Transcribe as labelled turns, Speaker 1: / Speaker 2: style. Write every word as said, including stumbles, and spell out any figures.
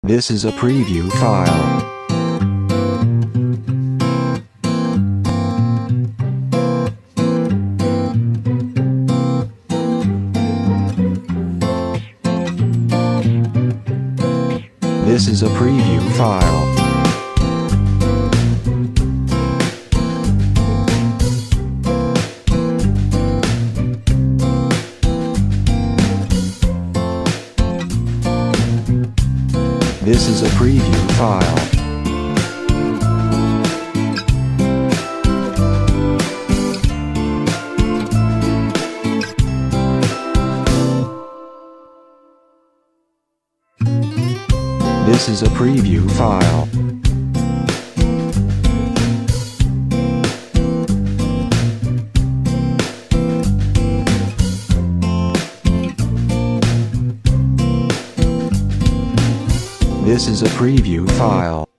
Speaker 1: This is a preview file. This is a preview file. This is a preview file. This is a preview file. This is a preview file.